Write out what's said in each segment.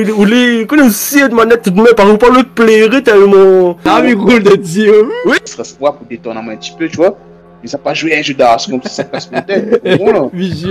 ou les anciennes manettes de main par rapport à l'autre plaire tellement. Ah, mais cool de dire. Oui. Ce serait froid pour détendre un petit peu, tu vois. Mais ça pas jouer un jeu d'art comme ça casse mon tête. Voilà.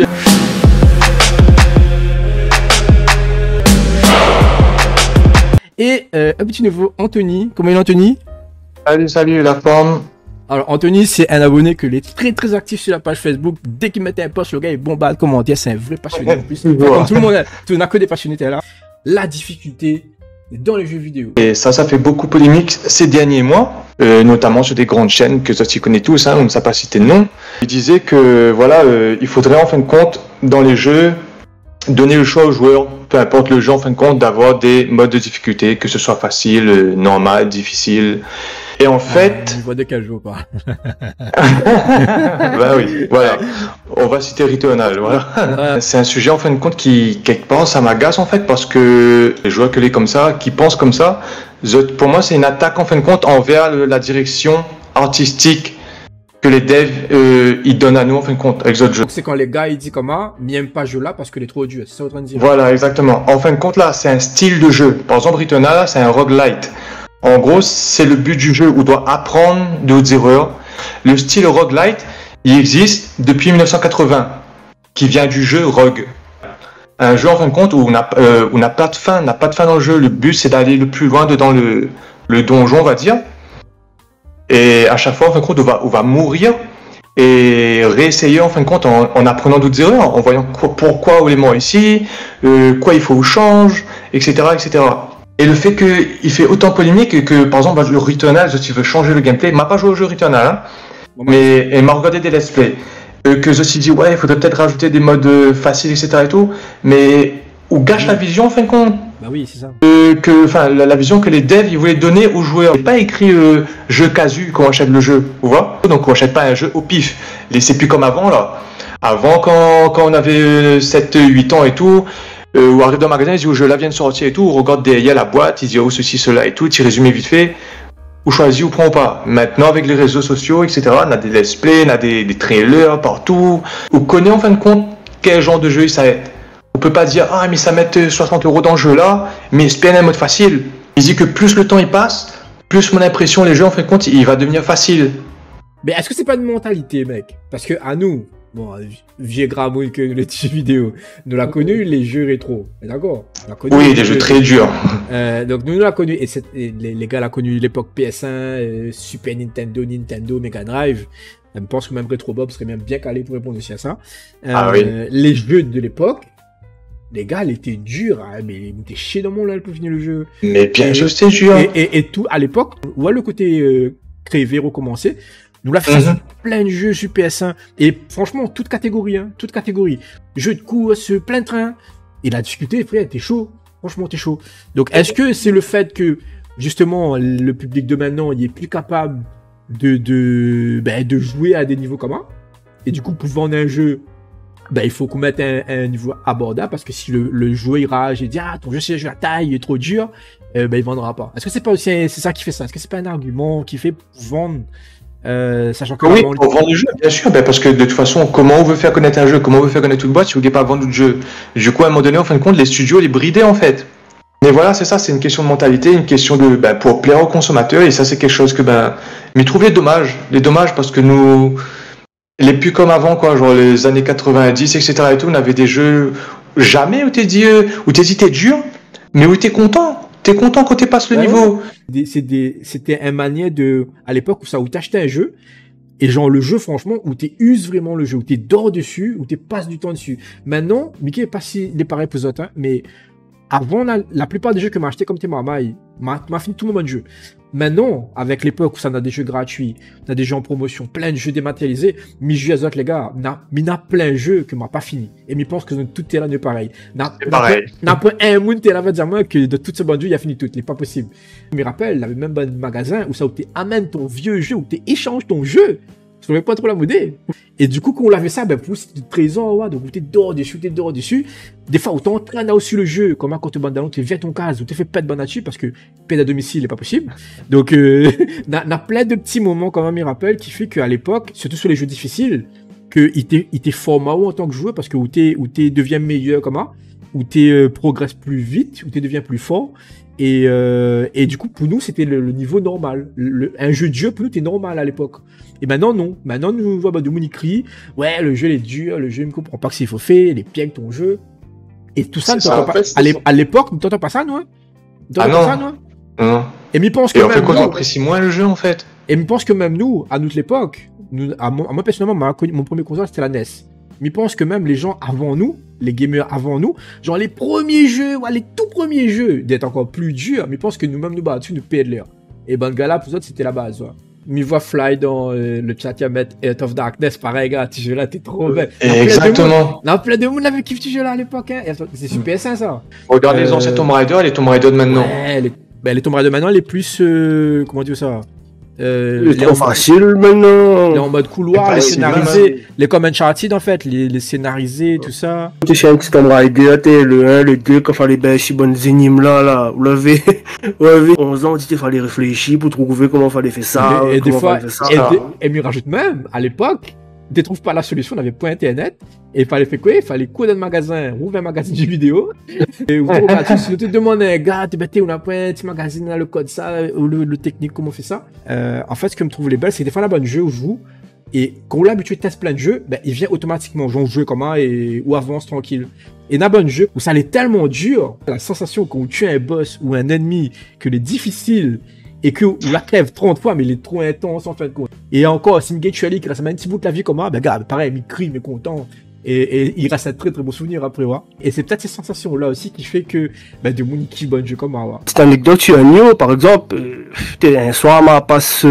Et un petit nouveau, Anthony. Comment il est, Anthony? Salut, la forme. Alors, Anthony, c'est un abonné que est très très actif sur la page Facebook. Dès qu'il mettait un post, le gars il bombarde commentaire. C'est un vrai passionné en plus. Comme tout le monde, tu n'as que des passionnés là. La difficulté dans les jeux vidéo. Et ça fait beaucoup polémique ces derniers mois, notamment sur des grandes chaînes que tu connais tous, on ne sait pas citer de nom. Il disait que voilà, il faudrait en fin de compte dans les jeux donner le choix aux joueurs, peu importe le jeu en fin de compte, d'avoir des modes de difficulté, que ce soit facile, normal, difficile. Et en fait... On voit de quel jeu pas. Bah oui, voilà. On va citer Returnal, voilà. C'est un sujet en fin de compte qui, quelque part, ça m'agace en fait, parce que les joueurs que les comme ça, qui pensent comme ça, pour moi c'est une attaque en fin de compte envers la direction artistique que les devs ils donnent à nous en fin de compte avec d'autres jeux. C'est quand les gars ils disent comment, mais n'aiment pas ce jeu là parce que il est trop dur, c'est ça en train de dire. Voilà, exactement. En fin de compte là, c'est un style de jeu. Par exemple, Returnal, c'est un roguelite. En gros, c'est le but du jeu où on doit apprendre de hautes erreurs. Le style roguelite, il existe depuis 1980, qui vient du jeu Rogue. Un jeu en fin de compte où on n'a pas de fin, dans le jeu. Le but c'est d'aller le plus loin dans le donjon, on va dire. Et à chaque fois, en fin de compte, on va mourir et réessayer en fin de compte en apprenant d'autres erreurs, en voyant pourquoi on est mort ici, quoi il faut change, etc., etc. Et le fait qu'il fait autant polémique que, par exemple, le Returnal, si tu veux changer le gameplay, il m'a pas joué au jeu Returnal, hein, mais il m'a regardé des let's play. Que je me suis dit, ouais, il faudrait peut-être rajouter des modes faciles, etc. et tout, mais où gâche la vision en fin de compte. Bah oui, c'est ça. La vision que les devs ils voulaient donner aux joueurs. C'est pas écrit jeu casu quand on achète le jeu, tu vois. Donc on achète pas un jeu au pif. C'est plus comme avant là. Avant quand on avait 7-8 ans et tout, on arrive dans le magasin, ils disent, je là vient de sortir et tout, on regarde derrière la boîte, ils disent, oh ceci, cela et tout, tu résumes vite fait, ou choisis ou prends pas. Maintenant avec les réseaux sociaux, etc., on a des let's play, on a des trailers partout. On connaît en fin de compte quel genre de jeu ça va être. On peut pas dire, ah mais ça met 60 € dans le jeu là, mais c'est bien un mode facile. Il dit que plus le temps il passe, plus mon impression, les jeux en fin de compte, il va devenir facile. Mais est-ce que c'est pas une mentalité, mec? Parce que à nous, bon, vieux gramoule que les jeux vidéo, nous l'a connu les jeux rétro, d'accord? Oui, des jeux très durs. Donc nous l'a connu, et les gars l'ont connu l'époque PS1, Super Nintendo, Mega Drive. Je pense que même Retro Bob serait même bien calé pour répondre aussi à ça. Ah oui. Les jeux de l'époque, les gars, ils étaient durs, hein, mais ils étaient chiés dans mon là pour finir le jeu. Mais bien sûr, c'était dur. Et tout, à l'époque, on voit le côté créer, recommencer. Nous la faisons plein de jeux sur PS1. Et franchement, toute catégorie, hein, toute catégorie. Jeux de course, plein de trains. Et la difficulté, frère, t'es chaud. Franchement, t'es chaud. Donc, est-ce que c'est le fait que, justement, le public de maintenant, il est plus capable de jouer à des niveaux communs? Et du coup, pour vendre un jeu, il faut qu'on mette un niveau abordable, parce que si le joueur il rage et dit ah ton jeu c'est la taille, il est trop dur, il vendra pas. Est-ce que c'est pas aussi c'est ça qui fait ça? Est-ce que c'est pas un argument qui fait vendre, sachant que oui, pour vendre le jeu, bien sûr, parce que de toute façon, comment on veut faire connaître un jeu, comment on veut faire connaître une boîte si on ne veut pas vendre le jeu? Du coup, à un moment donné, en fin de compte, les studios les bridaient en fait. Mais voilà, c'est ça, c'est une question de mentalité, une question de pour plaire aux consommateurs, et ça c'est quelque chose que mais trouver dommage, parce que nous les plus comme avant, quoi, genre les années 90, etc. et tout, on avait des jeux jamais où t'es dit t'es dur, mais où t'es content. T'es content quand tu passes le niveau. C'était un manière à l'époque où t'achetais un jeu, et genre le jeu, franchement, où tu uses vraiment le jeu, où tu dors dessus, où tu passes du temps dessus. Maintenant, Mickey est pas si il est pareil pour les autres, hein, mais avant, la plupart des jeux que m'a acheté comme t'es maman, m'a fini tout le monde de jeu. Maintenant, avec l'époque où ça a des jeux gratuits, on a des jeux en promotion, plein de jeux dématérialisés, mais je dis à les gars, il y a plein de jeux que m'a pas fini. Et je pense que tout est là de pareil. C'est pareil. N'a pas un monde qui est là, va dire moi que de toutes ces bonnes jeux, il a fini tout. Il n'est pas possible. Je me rappelle, il y avait même un magasin où ça, où tu amènes ton vieux jeu, où tu échanges ton jeu. Je ne pas trop la modée. Et du coup, quand on l'avait ça, pour c'était du trésor, ouais, donc tu dehors dessus. Des fois, autant traîner aussi le jeu, comme quand tu bandes dans tu viens ton case, ou tu fais pas de bandes dessus parce que paix à domicile n'est pas possible. Donc, n'a plein de petits moments, quand même, il rappelle, qui fait qu'à l'époque, surtout sur les jeux difficiles, qu'il t'est format en tant que joueur parce que où t'es devient meilleur, comment. où tu progresses plus vite, où tu deviens plus fort. Et du coup, pour nous, c'était le niveau normal. Un jeu de jeu, pour nous, c'était normal à l'époque. Et maintenant, non. Maintenant, nous voit de Mouni crie, ouais, le jeu il est dur, le jeu il me comprend pas que c'est faut faire, les pièges ton jeu. Et tout ça, à l'époque, nous t'entends pas ça, nous. Ah non. Non. Et m'y pense que même. Même on apprécie moins le jeu en fait. Et m'y pense que même nous, à notre époque, moi personnellement, mon premier console c'était la NES. Mais je pense que même les gens avant nous, les gamers avant nous, genre les premiers jeux, les tout premiers jeux, d'être encore plus durs, mais je pense que nous-mêmes nous battons, nous payons de l'air. Et ben, le gars là, pour ça, c'était la base. Ouais. Mais voit Fly dans le chat, il y a mettre Heart of Darkness, pareil, gars, ce jeu là, t'es trop bête. Exactement. On a plein de monde avait kiffé ce jeu là à l'époque, hein. C'est sur PS1 ça. Regarde les anciens Tomb Raider et les Tomb Raider de maintenant. Ouais, les Tomb Raider de maintenant, les plus. Comment dire ça? C'est trop facile maintenant. Les en mode couloir, les scénarisés, les comme Uncharted en fait, les scénarisés, tout ça. Tu sais un petit Tomb Raider, le 1, le 2, quand il fallait ben si bonnes énigmes là, vous l'avez 11 ans, on dit qu'il fallait réfléchir pour trouver comment il fallait faire ça. Et des fois, et me rajoute même, à l'époque, tu ne trouves pas la solution, on n'avait pas internet, et il fallait faire quoi? Il fallait courir dans le magasin, ouvrir un magasin de jeux vidéo, et si tu demandes à un gars, on a pas un petit magazine là, le code ça, ou le technique, comment on fait ça. En fait, ce que me trouve les belles, c'est que des fois là-bas, un jeu où je joue, et quand on l'a habitué de tester plein de jeux, ben, il vient automatiquement, genre jouer comment, ou avance tranquille. Et dans un jeu où ça allait tellement dur, la sensation qu'on tue un boss ou un ennemi, que les difficiles, et que on la crève 30 fois, mais il est trop intense en fin de compte. Et encore, si Miguel Chuali qui reste un petit bout de la vie comme moi, ben gars, pareil, il crie, mais content. Et il reste un très très bon souvenir après, ouais. Et c'est peut-être ces sensations-là aussi qui fait que, ben, de mon qui bon jeu comme moi, ouais. Petite anecdote sur un Nioh, par exemple, un soir, m'a passe,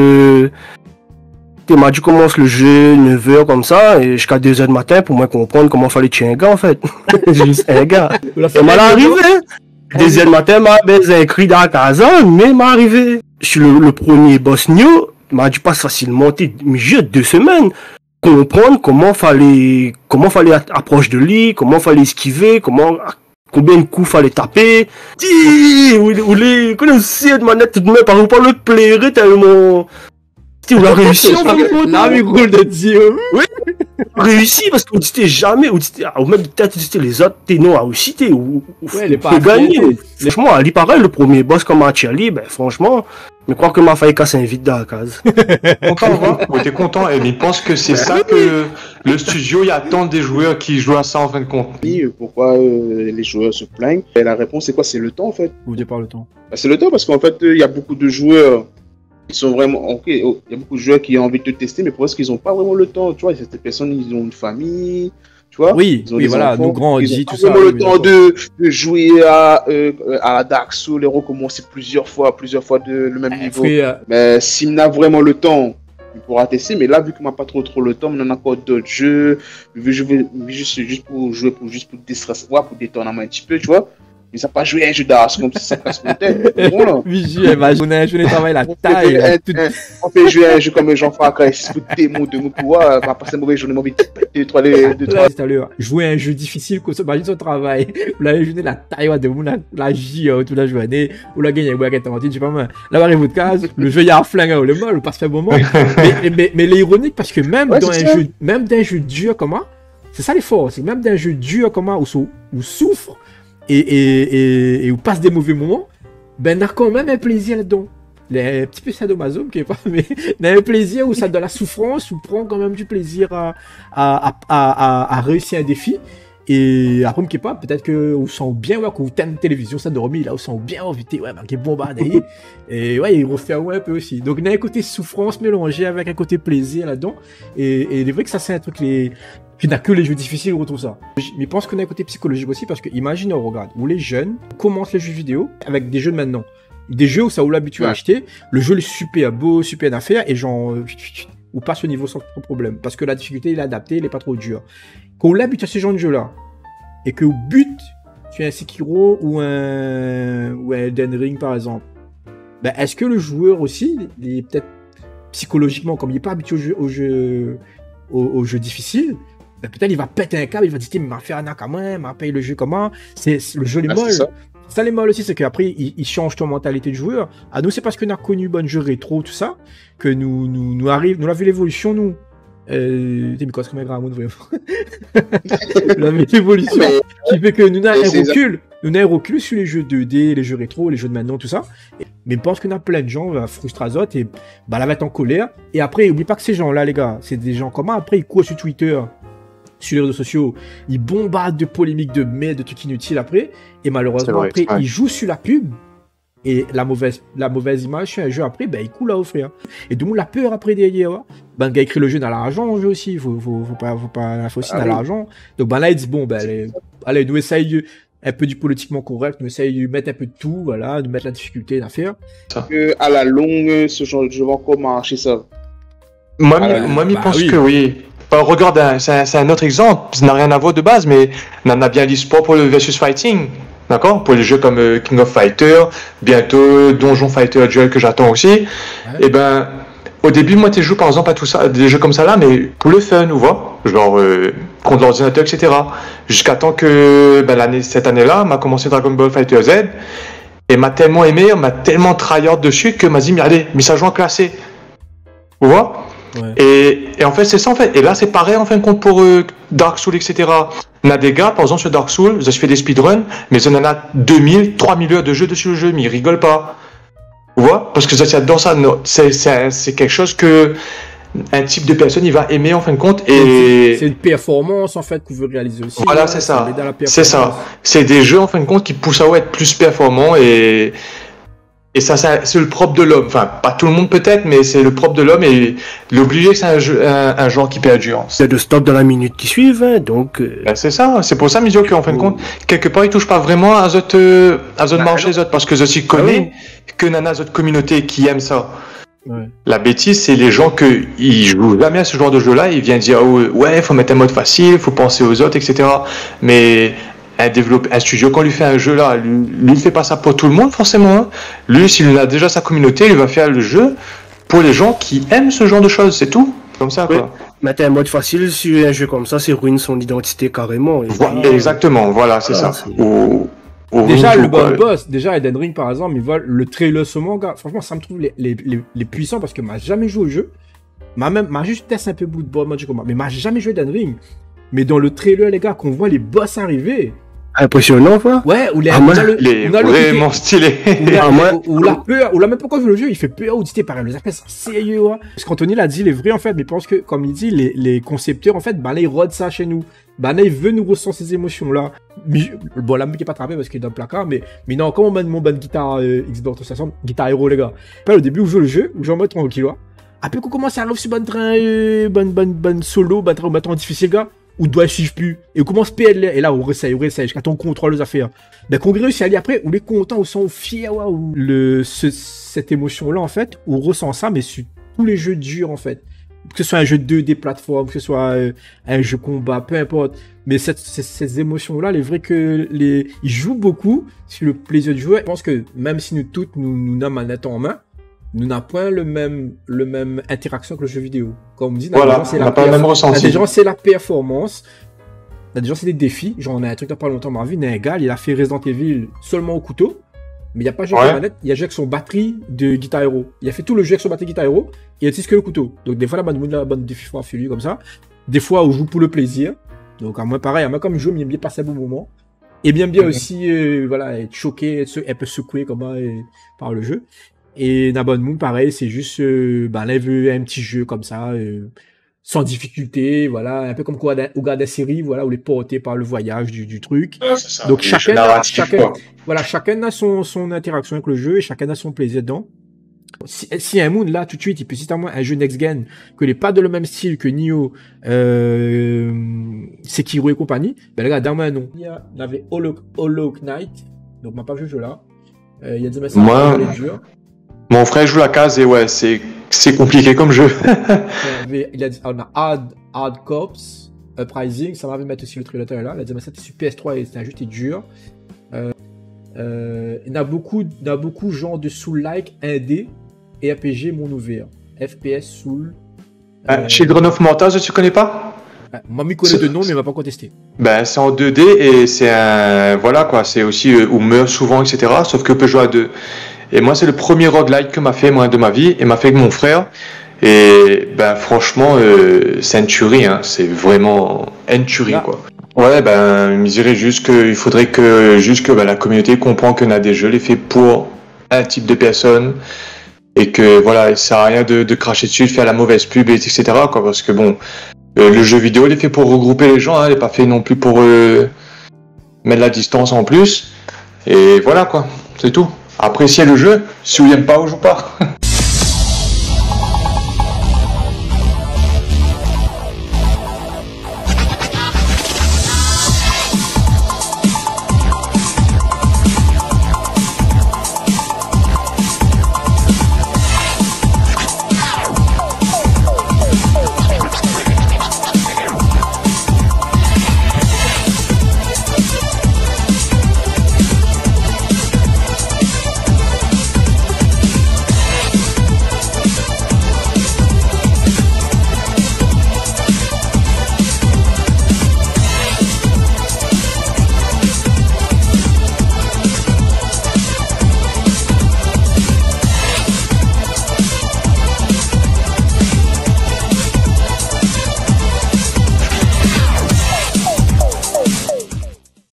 m'a dit commence le jeu 9h comme ça, et jusqu'à 2h du matin pour moi comprendre comment fallait tuer un gars en fait. Juste un gars. Et m'a arrivé. 2h du matin, m'a baisé un cri dans la casa, mais m'a arrivé. Je suis le premier boss Nioh, m'a dû pas facilement, mais j'ai 2 semaines. Comprendre comment fallait approcher de lui, comment fallait esquiver, combien de coups fallait taper. Ou les connaissez de manette tout de même, par exemple, le plairait tellement. On a réussi en fait. Là, mais gros de Dieu. Oui. Réussi parce qu'on disait jamais, ou même peut-être les autres, non, a aussi, ouais, les pas gagné. Franchement, Ali, pareil, le premier boss comme Achali, ben, franchement, je crois que m'a failli casser un vide dans la case. Content, ouais, t'es content, et il pense que c'est ça que le studio, il attend des joueurs qui jouent à ça en fin de compte. Pourquoi les joueurs se plaignent? Et la réponse, c'est quoi? C'est le temps, en fait. Vous dites par le temps. C'est le temps, parce qu'en fait, il y a beaucoup de joueurs. Ils sont vraiment. Ok, il y a beaucoup de joueurs qui ont envie de te tester, mais pour ce qu'ils n'ont pas vraiment le temps. Tu vois, ces personnes, ils ont une famille. Tu vois, oui, voilà, nos grands dit tout ça. Ils ont vraiment le temps de jouer à Dark Souls et recommencer plusieurs fois le même niveau. Mais s'il n'a vraiment le temps, il pourra tester. Mais là, vu qu'il n'a pas trop le temps, on en a encore d'autres jeux. Juste pour jouer, pour déstresser, pour détendre un petit peu, tu vois. Mais ça pas jouer à un jeu d'art comme ça casse mon tête. Bon, je n'ai travaillé la taille. On peut jouer à un jeu comme Jean-François quand il se fout des mots de mon pouvoir, va passer un mauvais journée, envie de 3 jouer à un jeu difficile, comme ça, imagine son travail. Vous l'avez joué la taille de mon la J toute la journée, ou la gagne, ou la gagne, je sais pas moi. Là, arrive votre case, le jeu, il y a un flingue, le mal, passe un moment. Mais l'ironique, parce que même dans un jeu dur comme moi, c'est ça l'effort, c'est même d'un jeu dur comme moi, où souffre, et où passe des mauvais moments, ben on a quand même un plaisir là-dedans. Un petit peu sadomaso, qui est pas, mais on a un plaisir où ça donne la souffrance, où on prend quand même du plaisir à réussir un défi. Et après, qui est pas, peut-être que vous sent bien, ouais, quand vous tenez une télévision, ça dormit, là, vous sent bien invité, ouais, qui est bombardé. Et ouais, il refait ouais, un peu aussi. Donc, il y a un côté souffrance mélangé avec un côté plaisir là-dedans. Et il est vrai que ça, c'est un truc qui n'a que les jeux difficiles, on retrouve ça. Mais je pense qu'on a un côté psychologique aussi, parce que imagine, on regarde, où les jeunes commencent les jeux vidéo avec des jeux de maintenant. Des jeux où ça vous l'habitude à acheter, le jeu est super beau, super bien fait, et genre, ou passe au niveau sans problème. Parce que la difficulté, il est adapté, il est pas trop dur. Quand on l'habitue à ce genre de jeu-là, et que au but, tu as un Sekiro ou un Elden Ring, par exemple, ben, est-ce que le joueur aussi, il est peut-être psychologiquement, comme il n'est pas habitué au jeu difficile, ben, peut-être il va péter un câble, il va dire, mais m'a fait un à moi, m'a payé le jeu comment, le jeu est molle. Ça les mal aussi, c'est qu'après, il change ton mentalité de joueur. À nous, c'est parce qu'on a connu bon jeu rétro, tout ça, que nous l'avons vu l'évolution, nous. T'es quoi, c'est comme un grand monde, vraiment. La évolution qui fait que nous avons un recul sur les jeux 2D, les jeux rétro, les jeux de maintenant, tout ça. Mais je pense qu'on a plein de gens frustrés et bah, la mettre en colère. Et après, n'oublie pas que ces gens-là, les gars, c'est des gens comment après ils courent sur Twitter, sur les réseaux sociaux, ils bombardent de polémiques, de merde, de trucs inutiles après. Et malheureusement, après, ils jouent sur la pub. Et la mauvaise image sur un jeu après, ben, il coule à offrir. Et donc, la peur après derrière, ben, le gars écrit le jeu dans l'argent, le jeu aussi. Faut aussi dans l'argent. Donc, ben, là, il dit, bon, ben, allez, nous essayons un peu du politiquement correct, nous essayons de mettre un peu de tout, voilà, de mettre la difficulté d'affaire. À la longue, ce genre de jeu va encore marcher, ça. Moi, je pense que oui. Regarde, c'est un autre exemple. Ça n'a rien à voir de base, mais on en a bien l'e-sport pour le versus fighting. D'accord? Pour les jeux comme King of Fighter, bientôt Donjon Fighter Duel que j'attends aussi. Ouais. Et ben, au début, moi, tu joues par exemple à tout ça, des jeux comme ça là, mais pour le fun, vous voyez? Genre, contre l'ordinateur, etc. Jusqu'à temps que, cette année-là, m'a commencé Dragon Ball Fighter Z, et m'a tellement aimé, m'a tellement tryhard dessus que m'a dit, mais allez, mise à jour classé. Vous voyez? Ouais. Et en fait, c'est ça en fait. Et là, c'est pareil en fin de compte pour Dark Souls, etc. On a des gars, par exemple, sur Dark Souls, je fais des speedruns, mais on en a 2000, 3000 heures de jeu dessus le jeu, mais ils rigolent pas. Vous voyez? Parce que ça, dans ça, c'est quelque chose que un type de personne, il va aimer en fin de compte. Et c'est une performance en fait qu'on veut réaliser aussi. Voilà, c'est ça. C'est ça. C'est des jeux en fin de compte qui poussent à être plus performants et ça, c'est le propre de l'homme. Enfin, pas tout le monde peut-être, mais c'est le propre de l'homme et l'obligé, c'est un genre qui perdure. C'est de stock dans la minute qui suivent, hein, donc. Ben, c'est ça. C'est pour ça, Midio, qu'en fin de compte, quelque part, il touche pas vraiment à zone marché, les autres, parce que je aussi connais que nana zone communauté qui aime ça. Ouais. La bêtise, c'est les gens ils jouent jamais à ce genre de jeu-là. Ils viennent dire ouais, faut mettre un mode facile, faut penser aux autres, etc. Mais un studio, quand lui fait un jeu là, lui fait pas ça pour tout le monde forcément. Hein. Lui, s'il a déjà sa communauté, il va faire le jeu pour les gens qui aiment ce genre de choses, c'est tout. Comme ça, quoi. Mettre un mode facile sur un jeu comme ça, c'est ruine son identité carrément. Exactement, voilà, c'est ça. Déjà, le boss, déjà Elden Ring par exemple, ils veulent le trailer seulement, gars. Franchement, ça me trouve les puissants parce que m'a jamais joué au jeu. M'a juste testé un peu bout de boss, mais m'a jamais joué Elden Ring. Mais dans le trailer, les gars, qu'on voit les boss arriver. Impressionnant, quoi. Ouais, où vraiment stylé. Ou la peur, ou là même pourquoi je joue le jeu, il fait peur, ou dit pareil, les appels sont sérieux, hein. Parce qu'Anthony l'a dit, il est vrai en fait, mais je pense que, comme il dit, les concepteurs, en fait, là, ils rodent ça chez nous. Là, ils veulent nous ressentir ces émotions-là. Bon, la musique est pas attrapée parce qu'il est dans le placard, mais non, comme on met mon bonne guitare Xbox 360, guitare héros, les gars. Après, au début, où je joue le jeu, où j'en mets tranquille, après qu'on commence à arriver sur bon train, bon solo, bon train difficile, gars. Ou doit suivre plus et on commence PL et là on réessaye jusqu'à ton contrôle les affaires. Ben qu'on réussit à aller après, on est content, on sent fier, ou cette émotion là en fait, on ressent ça mais sur tous les jeux durs en fait. Que ce soit un jeu 2D plateforme, que ce soit un jeu combat, peu importe. Mais ces émotions là, il est vrai que ils jouent beaucoup sur le plaisir de jouer. Je pense que même si nous toutes nous avons un manette en main, nous n'avons point le même interaction que le jeu vidéo. Comme on dit, voilà, on n'a pas le même ressenti. Des gens, c'est la performance. Des gens, c'est des défis. Genre, on a un truc il n'y a pas longtemps, Marvin, un gars, il a fait Resident Evil seulement au couteau. Mais il n'y a pas joué avec la manette, il a joué avec son batterie de Guitar Hero. Il a fait tout le jeu avec son batterie Guitar Hero, et il utilise que le couteau. Donc, des fois, la bonne défi pour lui comme ça. Des fois, on joue pour le plaisir. Donc, à moi, pareil, à moi, comme je joue, j'aime bien passer un bon moment. Et bien aussi, être choqué, être un peu secoué par le jeu. Et Nabon Moon, pareil, c'est juste, là, il veut un petit jeu comme ça, sans difficulté, voilà, un peu comme quoi, au gars de la série, voilà, où il est porté par le voyage du truc. Ouais, c'est ça. Donc, chacun a son interaction avec le jeu et chacun a son plaisir dedans. Si un Moon, là, tout de suite, il peut citer à moi un jeu next-gen, que n'est pas de le même style que Nioh, Sekiro et compagnie, ben, regarde, dans moi, non. Il y avait Hollow Knight, donc, m'a pas joué ce jeu-là. Il y a des messages dur. Mon frère joue la case et ouais, c'est compliqué comme jeu. On a Hard Corps, Uprising, ça m'avait mettre aussi le trailer là. La c'est sur PS3 et c'est un jeu qui est dur. Il y a beaucoup genre de Soul-like, 1D et RPG monde ouvert. FPS, Soul. Children of Morta, tu connais pas? Moi, je connais de nom, mais il m'a pas contesté. Ben, c'est en 2D et c'est un. Voilà quoi, c'est aussi où on meurt souvent, etc. Sauf que on peut jouer à deux. Et moi, c'est le premier roguelike que m'a fait moi de ma vie et m'a fait avec mon frère. Et ben franchement, c'est une tuerie, hein. C'est vraiment une tuerie, quoi. Ouais, ben, je dirais juste qu'il faudrait que la communauté comprend qu'on a des jeux les faits pour un type de personne et que voilà, il sert à rien de cracher dessus, de faire la mauvaise pub, etc. quoi, parce que bon, le jeu vidéo il est fait pour regrouper les gens, hein, il n'est pas fait non plus pour mettre la distance en plus. Et voilà quoi, c'est tout. Appréciez le jeu, si vous n'aimez pas, on joue pas.